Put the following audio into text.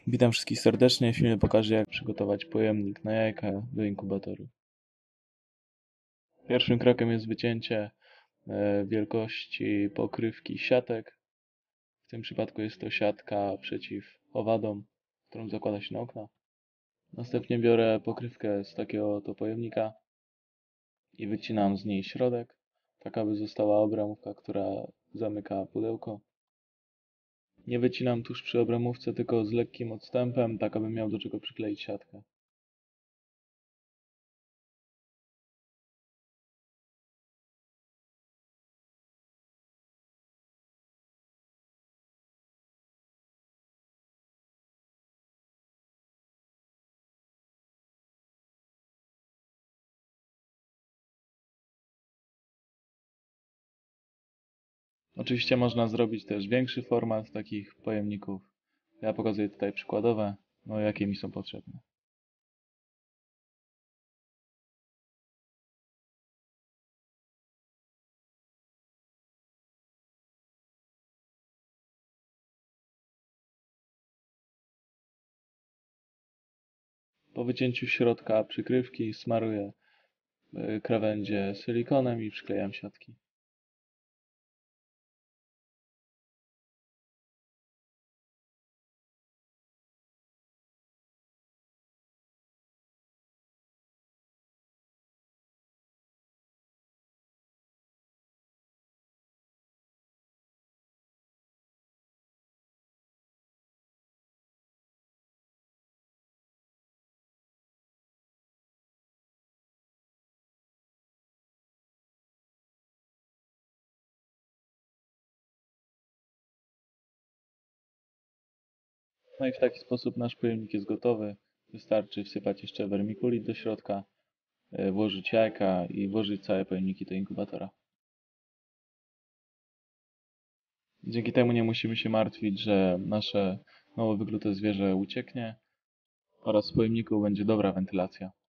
Witam wszystkich serdecznie. W filmie pokażę, jak przygotować pojemnik na jajka do inkubatoru. Pierwszym krokiem jest wycięcie wielkości pokrywki siatek. W tym przypadku jest to siatka przeciw owadom, którą zakłada się na okna. Następnie biorę pokrywkę z takiego oto pojemnika i wycinam z niej środek, tak aby została obramówka, która zamyka pudełko. Nie wycinam tuż przy obramówce, tylko z lekkim odstępem, tak aby miał do czego przykleić siatkę. Oczywiście można zrobić też większy format takich pojemników. Ja pokazuję tutaj przykładowe, no jakie mi są potrzebne. Po wycięciu środka przykrywki smaruję krawędzie silikonem i przyklejam siatki. No i w taki sposób nasz pojemnik jest gotowy. Wystarczy wsypać jeszcze wermikulit do środka, włożyć jajka i włożyć całe pojemniki do inkubatora. Dzięki temu nie musimy się martwić, że nasze nowo wyklute zwierzę ucieknie oraz w pojemniku będzie dobra wentylacja.